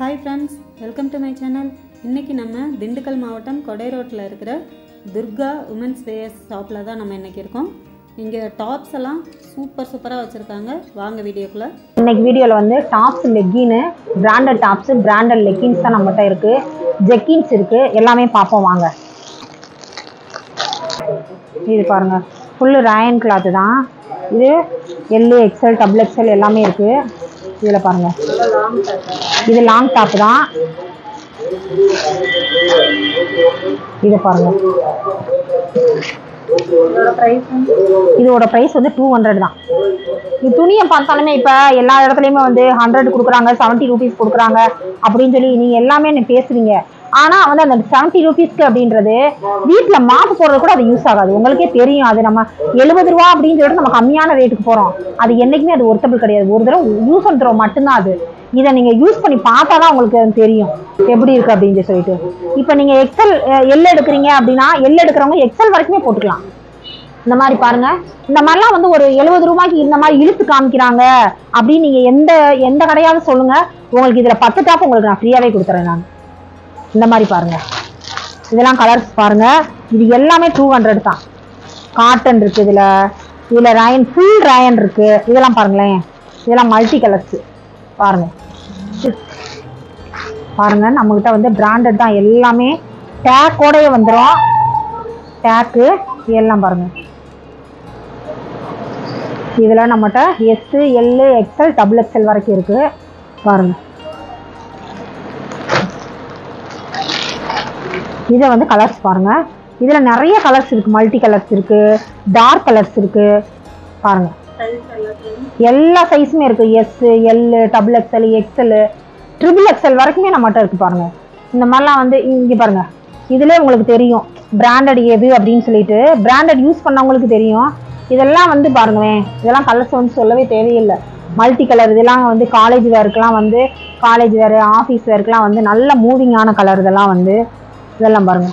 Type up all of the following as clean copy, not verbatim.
Hi friends, welcome to my channel. இன்னைக்கு நம்ம திண்டுக்கல் மாவட்டம் கொடை ரோட்ல இருக்கிற துர்கா உமன்ஸ் வேர்ஸ் ஷாப்ல தான் நம்ம இன்னைக்கு இருக்கோம். இங்க டாப்ஸ் எல்லாம் சூப்பரா வச்சிருக்காங்க. வாங்க வீடியோக்குள்ள. இன்னைக்கு வீடியோல வந்து tops, legging, branded tops, branded leggings தான் நம்மகிட்ட இருக்கு. ஜெக்கின்ஸ் இருக்கு. எல்லாமே பாப்போம் வாங்க. இது பாருங்க. ஃபுல் ராயன் கிளாத் தான். இது எல், எக்ஸ்எல், டபுள் எக்ஸ்எல் எல்லாமே இருக்கு. இதுல பாருங்க. இது லாங் டாப் தான். இது பாருங்க. இதோட பிரைஸ் வந்து 200 தான். இது துணியை பார்த்தாலுமே இப்ப எல்லா இடத்துலயுமே வந்து 100 கொடுக்குறாங்க, 70 ரூபீஸ் கொடுக்குறாங்க அப்படின்னு சொல்லி நீங்க எல்லாமே பேசுறீங்க. ஆனா வந்து அந்த 70 ரூபீஸ்க்கு அப்படின்றது வீட்டுல மாப்பு போடுறது கூட அது யூஸ் ஆகாது. உங்களுக்கே தெரியும். அது நம்ம 70 ரூபா அப்படின்னு சொல்லிட்டு நம்ம கம்மியான ரேட்டுக்கு போறோம். அது என்னைக்குமே அது ஒர்த்தபிள் கிடையாது. ஒரு தடவை யூஸ் அண்ட் த்ரோ மட்டும்தான் அது. இதை நீங்க யூஸ் பண்ணி பார்த்தாதான் உங்களுக்கு அது தெரியும் எப்படி இருக்கு அப்படின்னு சொல்லிட்டு. இப்ப நீங்க எக்ஸல் எல் எடுக்கிறீங்க அப்படின்னா எல் எடுக்கிறவங்க எக்ஸல் வரைக்குமே போட்டுக்கலாம். இந்த மாதிரி பாருங்க. இந்த மாதிரிலாம் வந்து ஒரு 70 ரூபாய்க்கு இந்த மாதிரி இழுத்து காமிக்கிறாங்க அப்படின்னு நீங்க எந்த கடையாவது சொல்லுங்க. உங்களுக்கு இதுல 10 டாப் உங்களுக்கு நான் ஃப்ரீயாவே கொடுத்துறேன். நான் இந்த மாதிரி பாருங்க. இதெல்லாம் கலர்ஸ் பாருங்க. இது எல்லாமே 200 தான். காட்டன் இருக்கு. இதுல ராயன், ஃபுல் ராயன் இருக்கு. இதெல்லாம் பாருங்களேன். இதெல்லாம் மல்டி கலர்ஸ் பாருங்க. பாருங்க நம்ம கிட்ட வந்து பிராண்டட் தான். எல்லாமே டேக்கோடயே வந்துடும். டேக்கு எல்லாம் பாருங்க. இதுல நம்மகிட்ட S, L, XL, double XL வரைக்கும் இருக்கு. பாருங்க. இதை வந்து கலர்ஸ் பாருங்க. இதுல நிறைய கலர்ஸ் இருக்கு. மல்டி கலர்ஸ் இருக்கு, டார்க் கலர்ஸ் இருக்கு. பாருங்க. எல்லா சைஸுமே இருக்கு. S, L, double XL, XL, triple XL வரைக்குமே நம்மகிட்ட இருக்கு. பாருங்க. இந்த மாதிரிலாம் வந்து இங்க பாருங்க. இதுல உங்களுக்கு தெரியும் பிராண்டட் எது அப்படின்னு சொல்லிட்டு. பிராண்டட் யூஸ் பண்ணவங்களுக்கு தெரியும். இதெல்லாம் வந்து பாருங்களேன். இதெல்லாம் கலர்ஸ் வந்து சொல்லவே தேவையில்லை. Multi colour. இதெல்லாம் வந்து காலேஜ் வேருக்குலாம் வந்து, காலேஜ் வேறு, ஆஃபீஸ் வேருக்குலாம் வந்து நல்ல மூவிங்கான கலர். இதெல்லாம் வந்து இதெல்லாம் பாருங்க.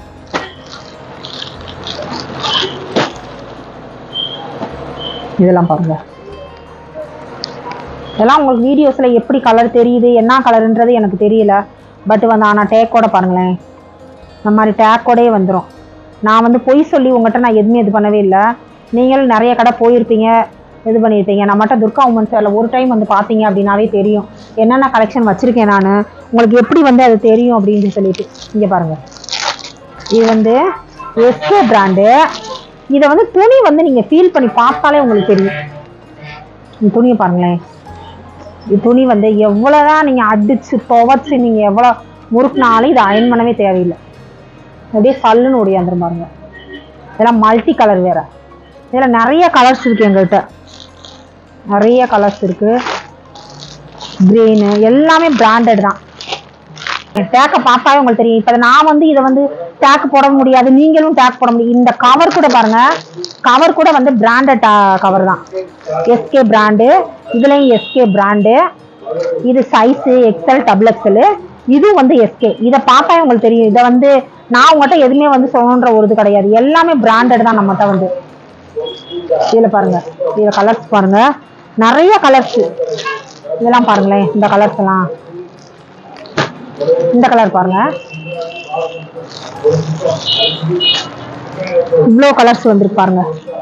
இதெல்லாம் பாருங்க. இதெல்லாம் உங்களுக்கு வீடியோஸ்ல எப்படி கலர் தெரியுது, என்ன கலர்ன்றது எனக்கு தெரியல. பட் வந்து ஆனால் டேக்கோட பாருங்களேன். இந்த மாதிரி டேக்கோடே வந்துடும். நான் வந்து பொய் சொல்லி உங்கள்கிட்ட நான் எதுவுமே இது பண்ணவே இல்லை. நீங்களும் நிறைய கடை போயிருப்பீங்க, இது பண்ணியிருப்பீங்க. நம்மகிட்ட துர்கா உமன்ஸ் வேர்ல ஒரு டைம் வந்து பார்த்தீங்க அப்படின்னாவே தெரியும் என்னென்ன கலெக்ஷன் வச்சிருக்கேன் நான். உங்களுக்கு எப்படி வந்து அது தெரியும் அப்படின்னு சொல்லிட்டு. இங்கே பாருங்க. இது வந்து எஸ்கே பிராண்டு. இதை வந்து துணி வந்து நீங்க ஃபீல் பண்ணி பார்த்தாலே உங்களுக்கு தெரியும். இந்த துணியை பாருங்களேன். இது துணி வந்து எவ்வளவுதான் நீங்க அடிச்சு துவச்சு நீங்க எவ்வளவு முறுக்குனாலும் இதை அயன் பண்ணவே தேவையில்லை. அப்படியே சல்லுன்னு ஓடியாந்துரும் பாருங்க. இதெல்லாம் மல்டி கலர் வேற. இதுல நிறைய கலர்ஸ் இருக்கு. எங்கள்கிட்ட நிறைய கலர்ஸ் இருக்கு. கிரீனு எல்லாமே பிராண்டட் தான். டேக்கை பார்த்தாவே உங்களுக்கு தெரியும். இப்ப நான் வந்து இதை வந்து டேக் போட முடியாது, நீங்களும் டேக் போட முடியும். இந்த கவர் கூட பாருங்க. கவர் கூட வந்து பிராண்டட் கவர் தான். SK brand. இதுலயும் எஸ்கே பிராண்டு. இது சைஸ் எக்ஸ்எல், டபுள் எக்ஸ்எல். இது வந்து எஸ்கே. இதை பார்த்தாவே உங்களுக்கு தெரியும். இதை வந்து நான் உங்கள்கிட்ட எதுவுமே வந்து சொல்லணுன்ற ஒரு இது கிடையாது. எல்லாமே பிராண்டட் தான் நம்மகிட்ட வந்து. இதுல பாருங்க. இதுல கலர்ஸ் பாருங்க. நிறைய கலர்ஸ். இதெல்லாம் பாருங்களேன். இந்த கலர்ஸ் எல்லாம். இந்த கலர் பாருங்க. இவ்வளோ கலர்ஸ் வந்துருக்கு பாருங்க.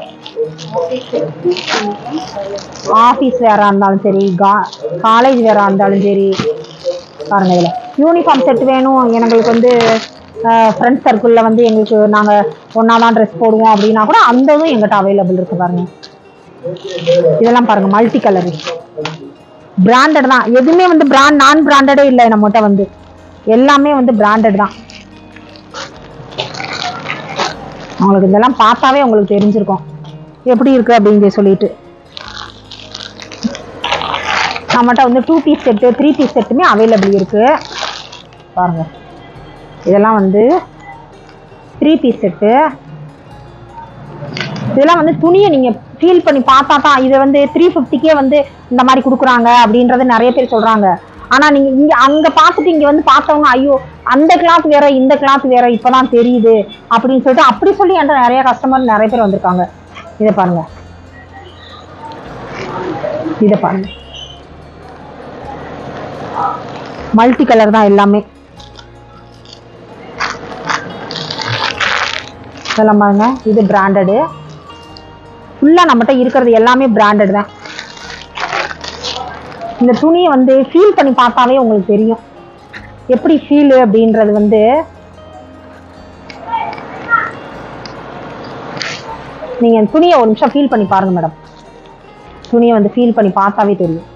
ஆஃபீஸ் வேரா இருந்தாலும் சரி, காலேஜ் வேரா இருந்தாலும் சரி. பாருங்க. இதுல யூனிஃபார்ம் செட் வேணும் எங்களுக்கு வந்து ஃப்ரெண்ட்ஸ் சர்க்கிளில் வந்து எங்களுக்கு நாங்கள் ஒன்றா தான் ட்ரெஸ் போடுவோம் அப்படின்னா கூட அந்த இதுவும் எங்கிட்ட அவைலபிள் இருக்கு. பாருங்க. இதெல்லாம் பாருங்க. மல்டி கலரு பிராண்டட் தான். எதுவுமே வந்து நான் பிராண்டடே இல்லை நம்மகிட்ட வந்து. எல்லாமே வந்து பிராண்டட் தான். உங்களுக்கு இதெல்லாம் பார்த்தாவே உங்களுக்கு தெரிஞ்சிருக்கும் எப்படி இருக்கு அப்படின்னு சொல்லிட்டு. நம்மகிட்ட வந்து 2 பீஸ் செட்டு, 3 பீஸ் செட்டுமே அவைலபிள் இருக்கு. பாருங்க. இதெல்லாம் வந்து 3 பீஸ் செட்டு. இதெல்லாம் வந்து துணியை நீங்க ஃபீல் பண்ணி பார்த்தா தான். இதை வந்து 350க்கே வந்து இந்த மாதிரி கொடுக்குறாங்க அப்படின்றது நிறைய பேர் சொல்றாங்க. ஆனா நீங்க இங்க அங்க பார்த்துட்டு இங்க வந்து பார்த்தவங்க ஐயோ அந்த கிளாத் வேற, இந்த கிளாத் வேற, இப்பதான் தெரியுது அப்படின்னு சொல்லிட்டு அப்படி சொல்லி என்கிட்ட நிறைய கஸ்டமர் நிறைய பேர் வந்திருக்காங்க. இதை பாருங்க. இதை பாருங்க. மல்டி கலர் தான் எல்லாமே. இதெல்லாம் பாருங்க, இது பிராண்டடு. ஃபுல்லாக நம்மகிட்ட இருக்கிறது எல்லாமே பிராண்டட் தான். இந்த துணியை வந்து ஃபீல் பண்ணி பார்த்தாலே உங்களுக்கு தெரியும் எப்படி ஃபீல் அப்படின்றது வந்து. நீங்கள் துணியை ஒரு நிமிஷம் ஃபீல் பண்ணி பாருங்க மேடம். துணியை வந்து ஃபீல் பண்ணி பார்த்தாவே தெரியும்.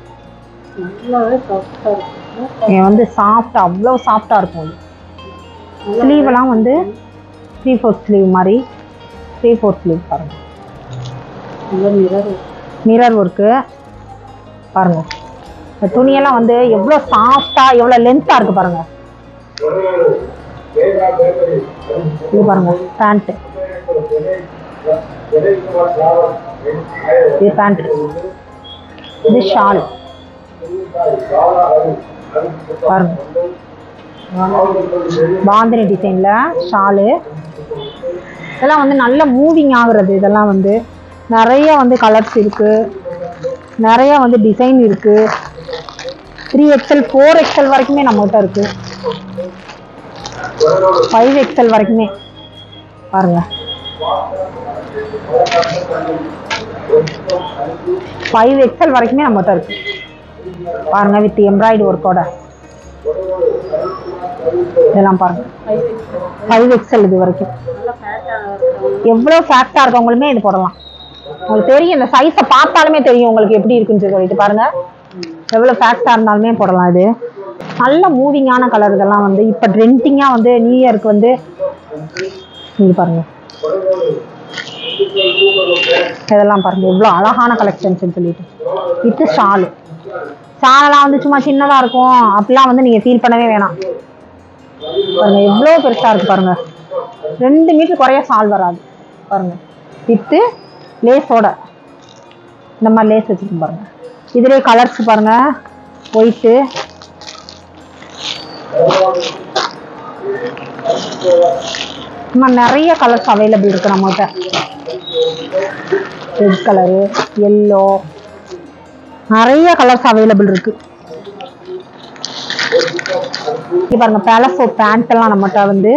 வந்து சாஃப்டாக, அவ்வளோ சாஃப்டாக இருக்கும். ஸ்லீவெல்லாம் வந்து 3/4 ஸ்லீவ் மாதிரி 3/4 ஸ்லீவ் பாருங்க. மிரர் ஒர்க்கு பாருங்க. இந்த துணியெல்லாம் வந்து எவ்வளோ சாஃப்டாக, எவ்வளோ லென்த்தாக இருக்குது பாருங்க. இது பாருங்க பேண்ட்டு. இது பேண்ட். இது ஷால் பாருங்க. பாந்தினி டிசைன்ல ஷாலு. இதெல்லாம் வந்து நல்ல மூவிங் ஆகுறது. இதெல்லாம் வந்து நிறைய வந்து கலர்ஸ் இருக்கு, நிறைய வந்து டிசைன் இருக்கு. 3XL 4XL வரைக்குமே நம்மகிட்ட இருக்கு. 5XL வரைக்குமே பாருங்க. 5XL வரைக்குமே நம்மகிட்ட இருக்கு பாருங்க, வித் எம்ப்ராய்டரி ஒர்க்கோட. இதெல்லாம் பாருங்க 5XL இது வரைக்கும். எவ்வளோ ஃபேக்டா இருக்கவங்களுமே இது போடலாம். உங்களுக்கு தெரியும், இந்த சைஸை பார்த்தாலுமே தெரியும் உங்களுக்கு எப்படி இருக்குன்னு சொல்லிட்டு பாருங்க. எவ்வளோ ஃபேக்டா இருந்தாலுமே போடலாம். இது நல்ல மூவிங்கான கலர். இதெல்லாம் வந்து இப்போ ட்ரெண்டிங்காக வந்து நியூ இயருக்கு வந்து இது பாருங்க. இதெல்லாம் பாருங்க எவ்வளோ அழகான கலெக்ஷன்ஸ் சொல்லிட்டு. இது ஷாலு. ஷாலெல்லாம் வந்து சும்மா சின்னதாக இருக்கும், அப்படிலாம் வந்து நீங்கள் ஃபீல் பண்ணவே வேணாம். பாருங்க எவ்வளோ பெருசாக இருக்கு பாருங்க. 2 மீட்டர் குறைய ஷால் வராது பாருங்க. வித்து லேஸோட இந்த மாதிரி லேஸ் வச்சுருக்கு பாருங்க. இதுலேயே கலர்ஸ் பாருங்க. ஒயிட்டு, நிறைய கலர்ஸ் அவைலபிள் இருக்கு நம்மகிட்ட. ரெட் கலரு, எல்லோ, நிறைய கலர்ஸ் அவைலபிள் இருக்கு. பாருங்க பேலஸோ பேண்ட் எல்லாம் நம்மகிட்ட வந்து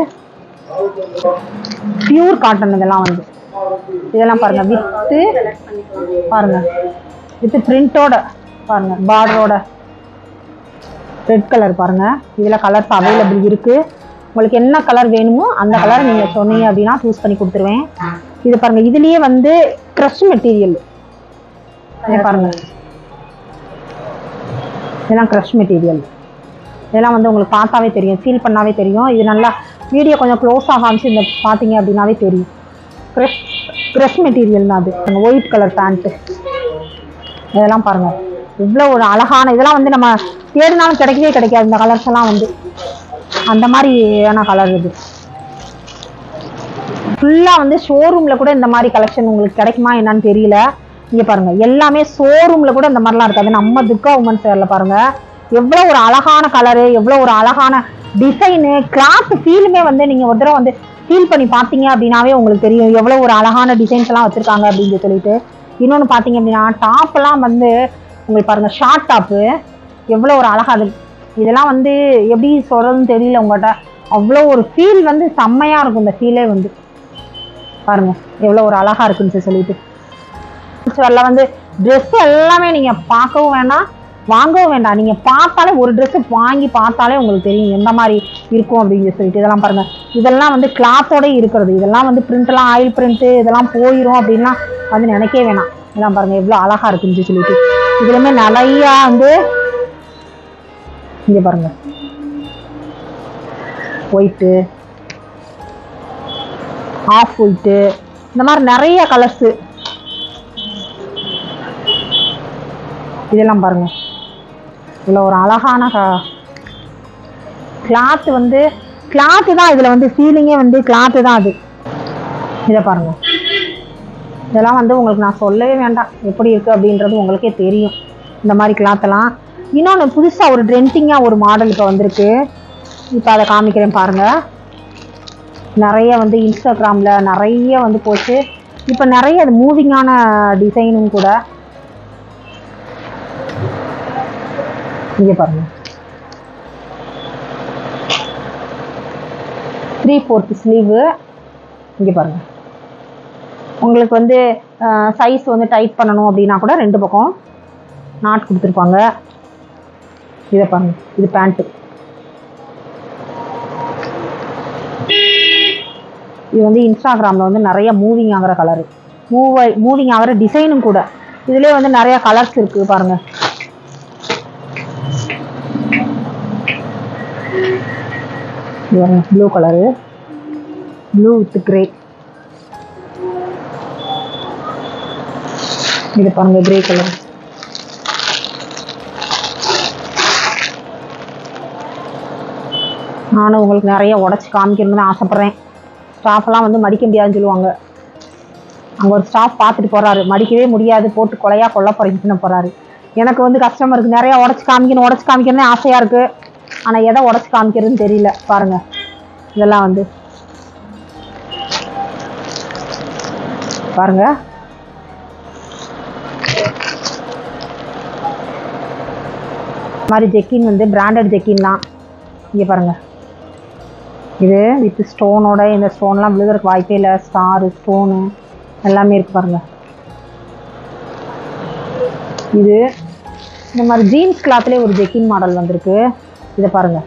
பியூர் காட்டன். இதெல்லாம் வந்து இதெல்லாம் பாருங்க வித்து பாருங்க, வித் பிரிண்டோட பாருங்க, பார்டரோட. ரெட் கலர் பாருங்க. இதுல கலர்ஸ் அவைலபிள் இருக்கு. உங்களுக்கு என்ன கலர் வேணுமோ அந்த கலர் நீங்க சொன்னீங்க அப்படின்னா சூஸ் பண்ணி கொடுத்துருவேன். இது பாருங்க, இதுலயே வந்து க்ரஷ் மெட்டீரியல் பாருங்க. இதெல்லாம் க்ரஷ் மெட்டீரியல். இதெல்லாம் வந்து உங்களுக்கு பார்த்தாவே தெரியும், ஃபீல் பண்ணாவே தெரியும். இது நல்லா வீடியோ கொஞ்சம் க்ளோஸாக காமிச்சு இந்த பார்த்தீங்க அப்படின்னாவே தெரியும். க்ரஷ் மெட்டீரியல் தான் அது. White colour pant. இதெல்லாம் பாருங்க இவ்வளோ ஒரு அழகான. இதெல்லாம் வந்து நம்ம தேடினாலும் கிடைக்கவே கிடைக்காது. இந்த கலர்ஸ் எல்லாம் வந்து அந்த மாதிரியான கலர். இது ஃபுல்லாக வந்து ஷோரூமில் கூட இந்த மாதிரி கலெக்ஷன் உங்களுக்கு கிடைக்குமா என்னன்னு தெரியல. இங்கே பாருங்க எல்லாமே ஷோரூமில் கூட இந்த மாதிரிலாம் இருக்காது. நம்ம துர்கா உமன்ஸ் வேரில் பாருங்க எவ்வளோ ஒரு அழகான கலரு, எவ்வளோ ஒரு அழகான டிசைனு, கிளாத் ஃபீலுமே வந்து நீங்கள் ஒரு தடவை வந்து ஃபீல் பண்ணி பார்த்தீங்க அப்படின்னாவே உங்களுக்கு தெரியும் எவ்வளோ ஒரு அழகான டிசைன்ஸ் எல்லாம் வச்சுருக்காங்க அப்படின்னு சொல்லிட்டு. இன்னொன்று பார்த்தீங்க அப்படின்னா டாப்பெல்லாம் வந்து உங்களுக்கு பாருங்க, ஷார்ட் டாப்பு எவ்வளோ ஒரு அழகா இருக்கு. இதெல்லாம் வந்து எப்படி சொல்கிறதுன்னு தெரியல உங்கள்கிட்ட. அவ்வளோ ஒரு ஃபீல் வந்து செம்மையாக இருக்கும். இந்த ஃபீலே வந்து பாருங்க எவ்வளோ ஒரு அழகா இருக்குன்னு சொல்லிட்டு. வரல வந்து ட்ரெஸ் எல்லாமே நீங்கள் பார்க்கவும் வேண்டாம், வாங்கவும் வேண்டாம். நீங்கள் பார்த்தாலே ஒரு ட்ரெஸ்ஸு வாங்கி பார்த்தாலே உங்களுக்கு தெரியும் எந்த மாதிரி இருக்கும் அப்படின்னு சொல்லிட்டு. இதெல்லாம் பாருங்கள், இதெல்லாம் வந்து கிளாத்தோட இருக்கிறது. இதெல்லாம் வந்து பிரிண்ட்லாம் ஆயில் பிரிண்ட்டு இதெல்லாம் போயிடும் அப்படின்லாம் வந்து நினைக்கவே வேணாம். இதெல்லாம் பாருங்கள் எவ்வளோ அழகாக இருக்குன்னு சொல்லிட்டு. இதுலையுமே நிறையா வந்து இங்கே பாருங்க ஒயிட்டு, ஆஃப் ஒயிட்டு, இந்த மாதிரி நிறைய கலர்ஸு. இதெல்லாம் பாருங்க இவ்வளோ ஒரு அழகான கிளாத்து. வந்து கிளாத்து தான் இதில் வந்து ஃபீலிங்கே வந்து கிளாத்து தான் அது. இதை பாருங்க, இதெல்லாம் வந்து உங்களுக்கு நான் சொல்லவே வேண்டாம் எப்படி இருக்குது அப்படின்றது உங்களுக்கே தெரியும் இந்த மாதிரி கிளாத்தெல்லாம். இன்னொன்று புதுசாக ஒரு ட்ரெண்டிங்காக ஒரு மாடல் இப்போ வந்திருக்கு. இப்போ அதை காமிக்கிறேன் பாருங்கள். நிறைய வந்து இன்ஸ்டாகிராமில் நிறைய வந்து போச்சு. இப்போ நிறைய அது மூவிங்கான டிசைனும் கூட. இங்கே பாருங்க 3/4 ஸ்லீவு. இங்கே பாருங்கள், உங்களுக்கு வந்து சைஸ் வந்து டைட் பண்ணணும் அப்படின்னா கூட 2 பக்கம் நாட் கொடுத்துருப்பாங்க. இதை பாருங்கள், இது பேண்ட்டு. இது வந்து இன்ஸ்டாகிராமில் வந்து நிறைய மூவிங் ஆகிற கலரு, மூவிங் ஆகிற டிசைனும் கூட. இதுலேயே வந்து நிறையா கலர்ஸ் இருக்குது பாருங்கள். Blue colour, blue with grey. இது பாருங்க, கிரே கலர். நானும் உங்களுக்கு நிறைய உடச்சி காமிக்கணும்னு ஆசைப்பட்றேன். ஸ்டாஃப்லாம் வந்து மடிக்க முடியாதுன்னு சொல்லுவாங்க. அங்கே ஒரு ஸ்டாஃப் பார்த்துட்டு போகிறாரு, மடிக்கவே முடியாது, போட்டு கொள்ள போகிறீங்கன்னு போகிறாரு. எனக்கு வந்து கஸ்டமருக்கு நிறையா உடச்சி காமிக்கணும்னு ஆசையாக இருக்குது. ஆனால் எதை உடச்சி காமிக்கிறதுன்னு தெரியல. பாருங்கள், இதெல்லாம் வந்து பாருங்கள். மாதிரி ஜெக்கின் வந்து பிராண்டட் ஜெக்கின் தான். இங்கே பாருங்கள், இது வித் ஸ்டோனோட. இந்த ஸ்டோன்லாம் விழுகிறதுக்கு வாய்ப்பே இல்லை. ஸ்டாரு, ஸ்டோனு எல்லாமே இருக்குது பாருங்கள். இது இந்த மாதிரி ஜீன்ஸ் கிளாத்லேயே ஒரு ஜெக்கின் மாடல் வந்திருக்கு. இதை பாருங்கள்.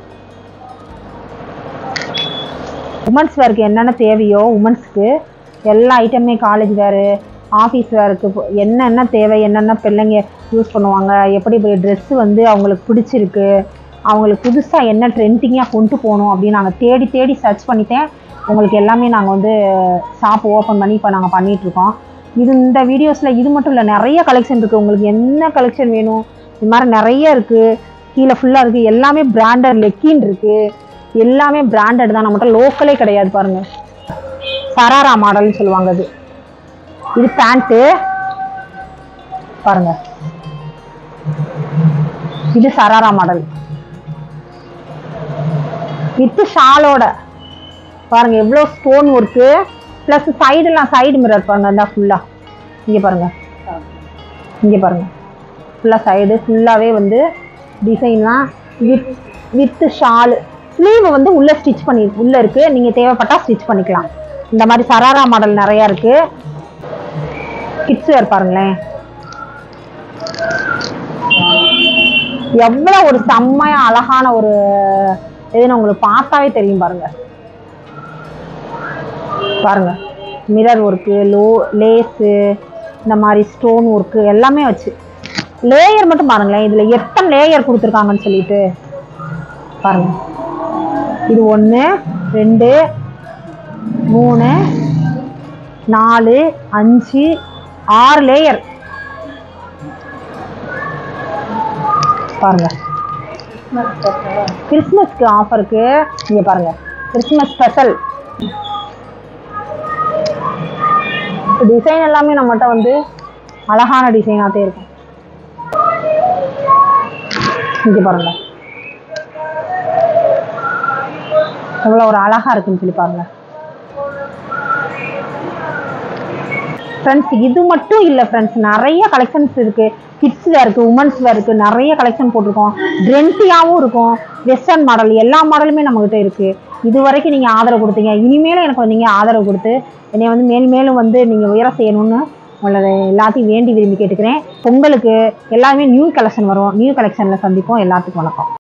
உமன்ஸ் வேருக்கு என்னென்ன தேவையோ உமன்ஸுக்கு எல்லா ஐட்டமே, காலேஜ் வேறு, ஆஃபீஸ் வேருக்கு என்னென்ன தேவை, என்னென்ன பிள்ளைங்க யூஸ் பண்ணுவாங்க, எப்படி ட்ரெஸ்ஸு வந்து அவங்களுக்கு பிடிச்சிருக்கு, அவங்களுக்கு புதுசாக என்ன ட்ரெண்டிங்காக கொண்டு போகணும் அப்படின்னு நாங்கள் தேடி சர்ச் பண்ணிட்டேன். உங்களுக்கு எல்லாமே நாங்கள் வந்து ஷாப் ஓப்பன் பண்ணி இப்போ நாங்கள் பண்ணிகிட்ருக்கோம். இந்த வீடியோஸில் இது மட்டும் இல்லை, நிறைய கலெக்ஷன் இருக்குது. உங்களுக்கு என்ன கலெக்ஷன் வேணும், இது மாதிரி நிறைய இருக்குது. கீழே ஃபுல்லாக இருக்குது. எல்லாமே பிராண்டட். லெக்கின் இருக்குது, எல்லாமே பிராண்டட் தான். நம்மகிட்ட லோக்கலே கிடையாது. பாருங்கள், சராரா மாடல்னு சொல்லுவாங்க. இது பேண்ட்டு பாருங்க. இது சராரா மாடல் வித் ஷாலோட. பாருங்க எவ்வளோ ஸ்டோன் ஒர்க்கு, ப்ளஸ் சைடெல்லாம் சைடு மிரர் பாருங்க. இந்த ஃபுல்லா இங்கே பாருங்க, இங்கே பாருங்க, ஃபுல்லாக சைடு ஃபுல்லாகவே வந்து டிசைன்லாம் வித் ஷாலு. ஸ்லீவ் வந்து உள்ளே ஸ்டிச் பண்ணி உள்ளே இருக்குது. நீங்கள் தேவைப்பட்டால் ஸ்டிச் பண்ணிக்கலாம். இந்த மாதிரி சராரா மாடல் நிறையா இருக்குது. கிட்ஸ் வேர் பாருங்களேன், எவ்வளோ ஒரு செம்மையா அழகான ஒரு இதுன்னு உங்களுக்கு பார்த்தாவே தெரியும். பாருங்க பாருங்க, மிரர் ஒர்க்கு, லேஸு, இந்த மாதிரி ஸ்டோன் ஒர்க்கு எல்லாமே வச்சு. லேயர் மட்டும் பாருங்களேன், இதில் எத்தனை லேயர் கொடுத்துருக்காங்கன்னு சொல்லிட்டு பாருங்க. இது 1 2 3 4 5 6 லேயர் பாருங்க. கிறிஸ்மஸ்க்கு ஆஃபருக்கு இங்க பாருங்க, கிறிஸ்மஸ் ஸ்பெஷல் டிசைன் எல்லாமே நம்மகிட்ட வந்து அழகான டிசைனாகவே இருக்கும். இங்க பாருங்க எவ்வளோ ஒரு அழகா இருக்குன்னு சொல்லி பாருங்க ஃப்ரெண்ட்ஸ். இது மட்டும் இல்லை ஃப்ரெண்ட்ஸ், நிறைய கலெக்ஷன்ஸ் இருக்குது. கிட்ஸ் வேருக்கு, உமன்ஸ் வேருக்கு நிறைய கலெக்ஷன் போட்டிருக்கோம். ட்ரெண்டியாகவும் இருக்கும், வெஸ்டர்ன் மாடல், எல்லா மாடலுமே நம்மகிட்ட இருக்குது. இது வரைக்கும் நீங்கள் ஆதரவு கொடுத்தீங்க, இனிமேலும் எனக்கு வந்து நீங்கள் ஆதரவு கொடுத்து என்னை வந்து மேலும் வந்து நீங்கள் உயர செய்யணும்னு உங்களை எல்லாத்தையும் வேண்டி விரும்பி கேட்டுக்கிறேன். பொங்கலுக்கு எல்லாமே நியூ கலெக்ஷன் வரும். நியூ கலெக்ஷனில் சந்திப்போம். எல்லாத்துக்கும் வணக்கம்.